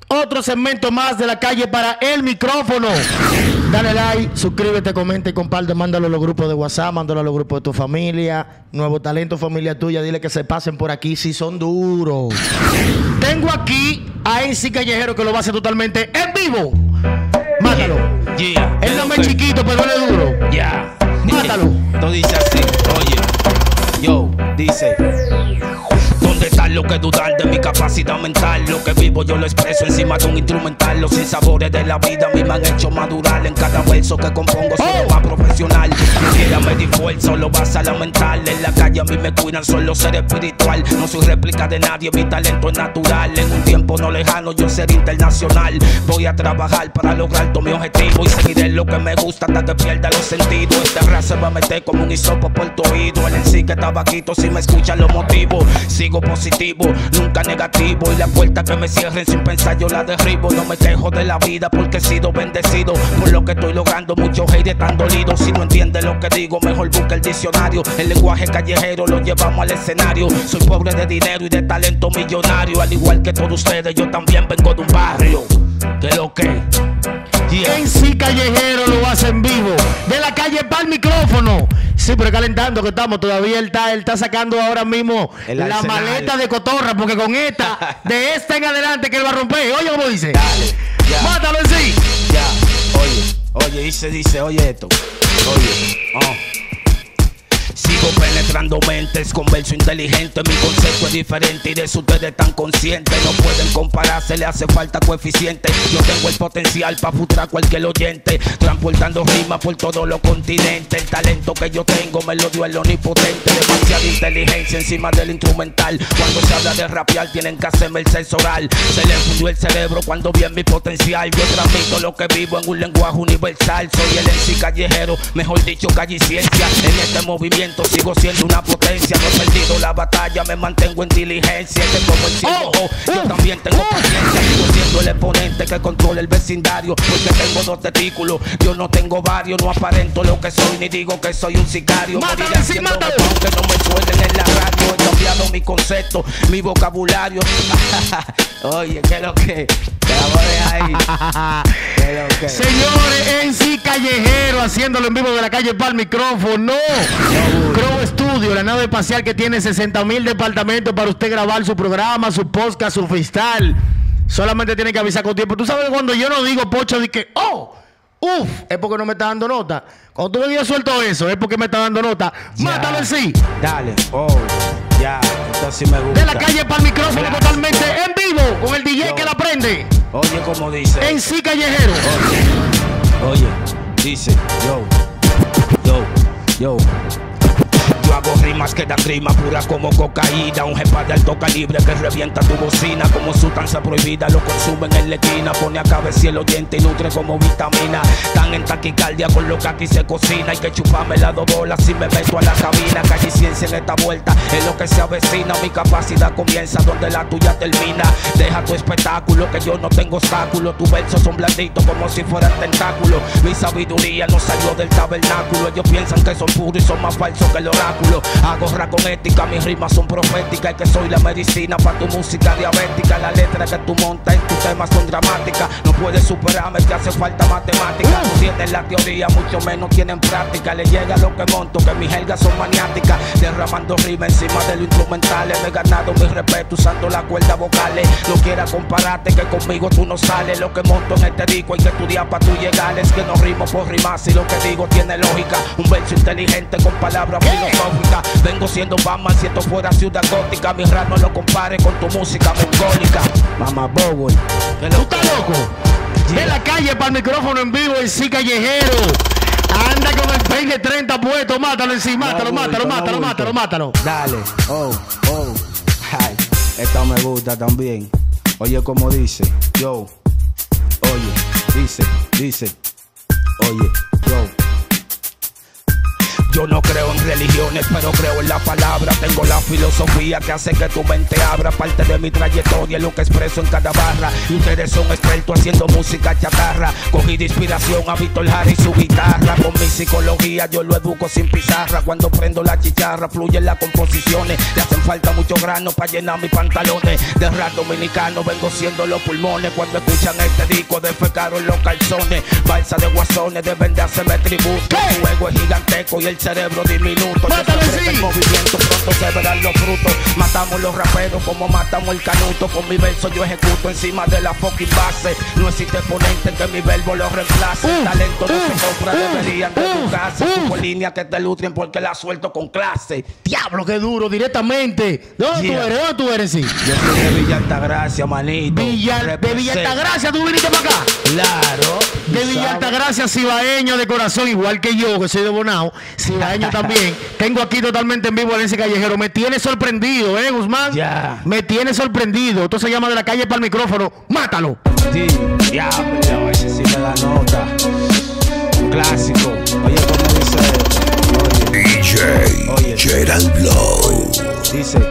Otro segmento más de La Calle para el Micrófono. Dale like, suscríbete, comenta y comparte. Mándalo a los grupos de WhatsApp, mándalo a los grupos de tu familia. Nuevo talento, familia tuya. Dile que se pasen por aquí si son duros. Tengo aquí a MC Callejero que lo va a hacer totalmente en vivo. Mátalo. Él no es chiquito, pero él es duro. Mátalo. Todo dice así, oye, yo, dice. ¿Dónde está lo que dudar de mi capacidad mental? Lo que vivo yo lo expreso encima de un instrumental. Los sinsabores de la vida a mí me han hecho madurar. En cada verso que compongo soy más profesional. No quiera medir fuerza, lo vas a lamentar. En la calle a mí me cuidan, solo ser espiritual. No soy réplica de nadie, mi talento es natural. En un tiempo no lejano yo seré internacional. Voy a trabajar para lograr todo mi objetivo y seguiré lo que me gusta hasta que pierda los sentidos. Esta raza se va a meter como un hisopo por tu oído. El en sí que está bajito, si me escuchan los motivos. Sigo positivo, nunca negativo. Y la puerta que me cierren sin pensar yo la derribo. No me quejo de la vida porque he sido bendecido. Por lo que estoy logrando, muchos haters están dolidos. Si no entiendes lo que digo, mejor busca el diccionario. El lenguaje callejero lo llevamos al escenario. Soy pobre de dinero y de talento millonario. Al igual que todos ustedes, yo también vengo de un barrio. ¿Qué lo que? MC Callejero lo hace en vivo. De La Calle para el Micrófono. Sí, pero calentando que estamos. Todavía él está sacando ahora mismo la maleta de cotorra. Porque con esta, de esta en adelante que él va a romper. Oye, ¿cómo dice? Dale, ya. Mátalo en sí. Ya, oye, dice, oye esto. Oye, sigo penetrando mentes con verso inteligente. Mi concepto es diferente y de eso ustedes están conscientes. No pueden compararse, le hace falta coeficiente. Yo tengo el potencial para frustrar cualquier oyente, transportando rimas por todos los continentes. El talento que yo tengo me lo dio el omnipotente. Demasiada inteligencia encima del instrumental. Cuando se habla de rapear tienen que hacerme el sexo oral. Se le fundió el cerebro cuando vi en mi potencial. Yo transmito lo que vivo en un lenguaje universal. Soy el MC Callejero, mejor dicho calle y ciencia. En este movimiento sigo siendo una potencia. No he perdido la batalla, me mantengo en diligencia. Que como el cielo, yo también tengo paciencia. Sigo siendo el exponente que controla el vecindario. Porque tengo dos testículos, yo no tengo varios. No aparento lo que soy, ni digo que soy un sicario. Moriré haciendo aunque no me suelten en la radio. He cambiado mi concepto, mi vocabulario. Oye, ¿qué es lo que? Te la voy a dejar ahí. ¿Qué es lo que? Señores, MC Callejero haciéndolo en vivo de La Calle para el Micrófono. Crow Studio, la nave espacial que tiene 60,000 departamentos para usted grabar su programa, su podcast, su freestyle. Solamente tiene que avisar con tiempo. Tú sabes que cuando yo no digo pocho de que, es porque no me está dando nota. Cuando tú me digas suelto eso, es porque me está dando nota. Ya. Mátalo en sí. Dale, ya, esto sí me gusta. De La Calle para el Micrófono totalmente en vivo, con el DJ que la prende. Oye, como dice. MC Callejero. Oye, dice, yo hago rimas que dan grima pura como cocaína. Un jepa de alto calibre que revienta tu bocina. Como sustancia prohibida lo consumen en la esquina. Pone a cabeza el oyente y nutre como vitamina. Están en taquicardia con lo que aquí se cocina. Hay que chuparme las dos bolas si me meto a la cabina. Calle y ciencia en esta vuelta es lo que se avecina. Mi capacidad comienza donde la tuya termina. Deja tu espectáculo que yo no tengo obstáculo. Tus versos son blanditos como si fueran tentáculos. Mi sabiduría no salió del tabernáculo. Ellos piensan que son puros y son más falsos que el oráculo. Hago rap con ética, mis rimas son proféticas. Y que soy la medicina para tu música diabética. Las letras que tú montas en tus temas son dramáticas. No puedes superarme, te hace falta matemática. No tienes la teoría, mucho menos tienen práctica. Le llega lo que monto, que mis jergas son maniáticas. Derramando rimas encima de lo instrumental. He ganado mi respeto usando las cuerdas vocales. No quieras compararte que conmigo tú no sales. Lo que monto en este disco hay que estudiar para tú llegar. Es que no rimo por rimar, si lo que digo tiene lógica. Un verso inteligente con palabras filosóficas. Vengo siendo Batman si esto fuera ciudad gótica. Mi rap no lo compare con tu música mongólica. Mamá Bobo, ¿tú estás loco? De La Calle para el Micrófono en vivo, MC Callejero. Anda con el peine 30 puesto. Mátalo en sí, mátalo. Dale, ay, esta me gusta también. Oye, como dice, dice, oye, Yo no creo en religiones, pero creo en la palabra. Tengo la filosofía que hace que tu mente abra. Parte de mi trayectoria es lo que expreso en cada barra. Y ustedes son expertos haciendo música chatarra. Cogí de inspiración a Víctor Jara y su guitarra. Con mi psicología yo lo educo sin pizarra. Cuando prendo la chicharra fluyen las composiciones. Le hacen falta muchos granos para llenar mis pantalones. De rap dominicano vengo siendo los pulmones. Cuando escuchan este disco defecaron los calzones. Balsa de guasones deben de hacerme tributo. Su ego es gigantesco y el cerebro diminuto. Yo sé el movimiento, pronto se verán los frutos. Matamos los raperos como matamos el canuto. Con mi verso yo ejecuto encima de la fucking base. No existe exponente que mi verbo lo reemplace. El talento no se compra, deberían de educarse. Supo línea que te lutren porque la suelto con clase. Diablo, qué duro, directamente. ¿Dónde tú eres? ¿Dónde tú eres? Sí. Yo soy de Villa Altagracia, manito. De Villa Altagracia, ¿tú viniste para acá? Claro. De Villa Altagracia, cibaeño de corazón, igual que yo, que soy de Bonao, cibaeño también. Tengo aquí totalmente en vivo a Lenzi Callejero. Me tiene sorprendido, Guzmán. Ya. Me tiene sorprendido. Esto se llama De la Calle para el Micrófono. ¡Mátalo! Sí, diablo, ese sí me da nota. Un clásico. Oye, ¿cómo dice? DJ Gerald Blow. Dice.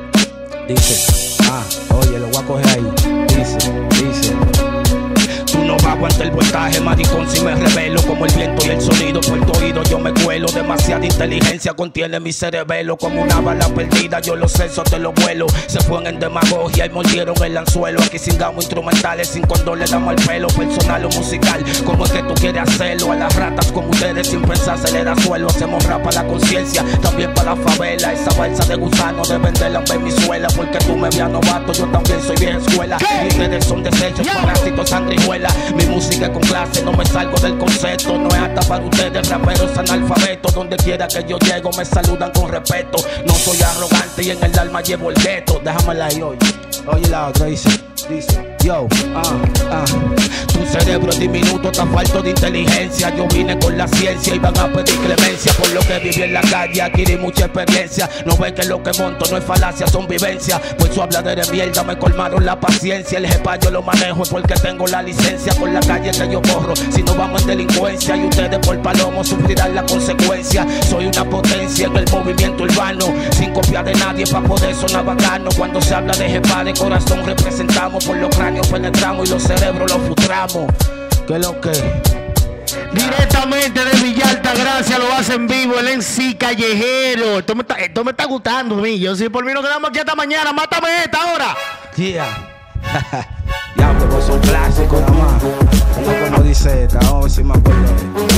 Oye, lo voy a coger ahí. Dice. Tú no vas a aguantar el voltaje, maricón, si me revelo. Como el viento y el sonido, por tu oído yo me cuelo. Demasiada inteligencia contiene mi cerebelo. Como una bala perdida, yo los censos te los vuelo. Se fueron en demagogia y mordieron el anzuelo. Aquí cingamos instrumentales, sin condón le damos el pelo. Personal o musical, como es que tú quieres hacerlo. A las ratas como ustedes sin pensar se le da suelo. Hacemos rap para la conciencia, también para la favela. Esa balsa de gusano de venderla en mi suela. Porque tú me veas novato, yo también soy vieja escuela. Y ustedes son desechos, parásitos, sanguijuela. Mi música es con clase, no me salgo del concepto. No es hasta para ustedes, raperos analfabetos. Donde quiera que yo llego me saludan con respeto. No soy arrogante y en el alma llevo el gueto. Déjamela ahí, oye la otra, dice yo, tu cerebro es diminuto, está falto de inteligencia. Yo vine con la ciencia y van a pedir clemencia. Por lo que viví en la calle, adquirí mucha experiencia. No ves que lo que monto no es falacia, son vivencias. Pues su habladera de mierda me colmaron la paciencia. El jepa yo lo manejo porque tengo la licencia. Por la calle que yo corro, si no vamos en delincuencia. Y ustedes por palomo sufrirán la consecuencia. Soy una potencia en el movimiento urbano, sin copiar de nadie para poder sonar bacano. Cuando se habla de jepa de corazón representamos. Por los cráneos penetramos y los cerebros los frustramos. ¿Qué es lo que? Directamente de Villa Altagracia lo hace en vivo el Lenzi Callejero. Esto me está gustando a mí. Yo si por mí nos quedamos aquí hasta mañana. Mátame esta ahora. Yeah. Ya, pero son clásicos nada más. No como dice esta. Vamos a ver si me acuerdo.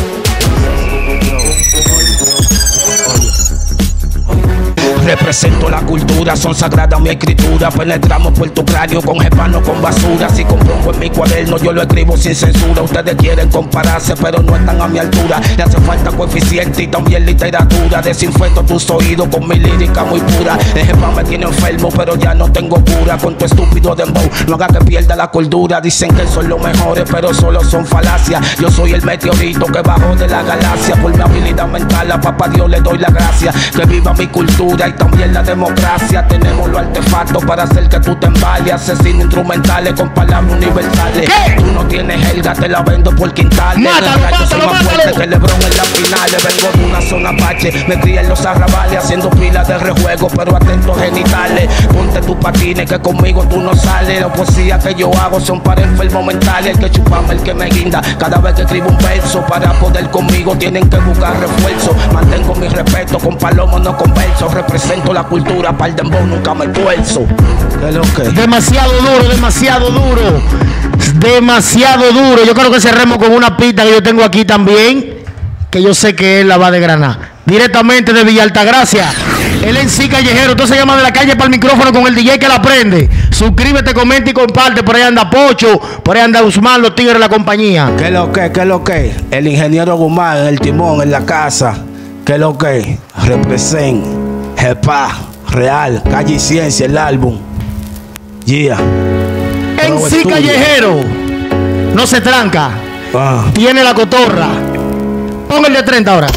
Represento la cultura, son sagradas mi escritura. Penetramos por tu cráneo con jepano, con basura. Si compongo en mi cuaderno, yo lo escribo sin censura. Ustedes quieren compararse, pero no están a mi altura. Le hace falta coeficiente y también literatura. Desinfecto tus oídos con mi lírica muy pura. El jepa me tiene enfermo, pero ya no tengo cura. Con tu estúpido dembow, no haga que pierda la cordura. Dicen que son los mejores, pero solo son falacias. Yo soy el meteorito que bajó de la galaxia. Por mi habilidad mental, a papá Dios le doy la gracia. Que viva mi cultura y también la democracia. Tenemos los artefactos para hacer que tú te embales. Asesinos instrumentales con palabras universales. ¿Qué? Tú no tienes helga, te la vendo por quintales. Yo soy más fuerte que LeBron en las finales. Vengo de una zona apache, me crié en los arrabales, haciendo pilas de rejuego, pero atento genitales. Ponte tus patines que conmigo tú no sales. La poesía que yo hago son para enfermos mentales. El que chupame, el que me guinda cada vez que escribo un verso. Para poder conmigo tienen que buscar refuerzo. Mantengo mi respeto, con palomos no converso. Represento la cultura, para el dembow nunca me esfuerzo. ¿Qué es lo que? Demasiado duro, demasiado duro. Demasiado duro. Yo creo que cerremos con una pista que yo tengo aquí también, que yo sé que él la va a desgranar. Directamente de Villa Altagracia, el Lenzi Callejero. Entonces se llama De la Calle para el Micrófono con el DJ que la prende. Suscríbete, comenta y comparte. Por ahí anda Pocho, por ahí anda Guzmán, los tigres de la compañía. ¿Qué es lo que? ¿Qué es lo que? El ingeniero Guzmán, el timón en la casa. ¿Qué es lo que? Represent, jepa, real, calle y ciencia, el álbum. Yeah. Lenzi Callejero no se tranca. Tiene la cotorra. Pon el de 30 ahora.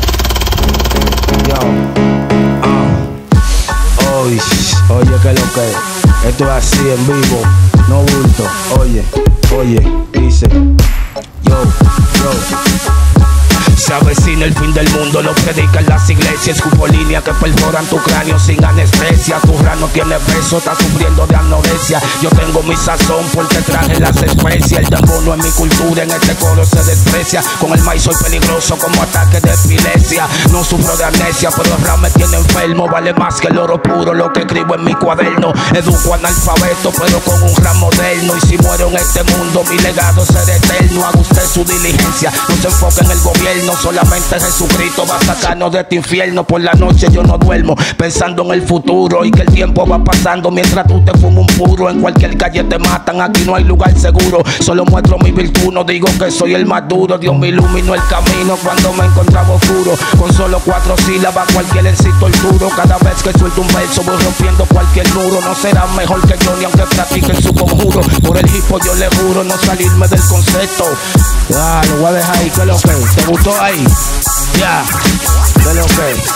Oye, ¿qué es lo que? Esto es así en vivo, no bulto. Oye, dice yo. Se avecina el fin del mundo, lo predican las iglesias. Escupo líneas que perforan tu cráneo sin anestesia. Tu rano tiene peso, está sufriendo de anorexia. Yo tengo mi sazón porque traje las especias. El dembow no es mi cultura, en este coro se desprecia. Con el maíz soy peligroso como ataque de epilepsia. No sufro de amnesia, pero el rap me tiene enfermo. Vale más que el oro puro lo que escribo en mi cuaderno. Educo analfabeto, pero con un rap moderno. Y si muero en este mundo, mi legado será eterno. Haga usted su diligencia, no se enfoque en el gobierno. Solamente Jesucristo va a sacarnos de este infierno. Por la noche yo no duermo, pensando en el futuro y que el tiempo va pasando mientras tú te fumas un puro. En cualquier calle te matan, aquí no hay lugar seguro. Solo muestro mi virtud, no digo que soy el más duro. Dios me iluminó el camino cuando me encontraba oscuro. Con solo 4 sílabas cualquier éxito el duro. Cada vez que suelto un verso voy rompiendo cualquier muro. No será mejor que yo ni aunque practiquen su conjuro. Por el hip hop yo le juro no salirme del concepto. Ya, lo voy a dejar ahí, que lo que te gustó ahí. Ya, que lo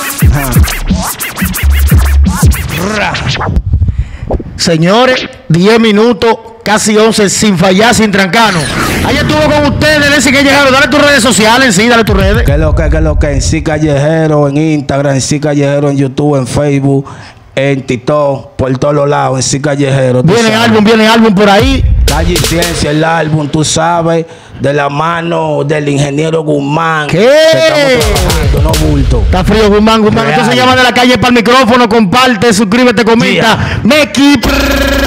que. Señores, 10 minutos, casi 11, sin fallar, sin trancarnos. Ayer estuvo con ustedes, Lenzi Callejero. Dale tus redes sociales, sí, dale tus redes. Que lo que, en Sí Callejero, en Instagram, en Sí Callejero, en YouTube, en Facebook, en TikTok, por todos los lados, en Sí Callejero. Viene álbum por ahí. Calle y Ciencia, el álbum, tú sabes, de la mano del ingeniero Guzmán. ¿Qué? Estamos trabajando, no bulto. Está frío, Guzmán. Entonces llama de la calle para el micrófono, comparte, suscríbete, comenta. Yeah. Meki.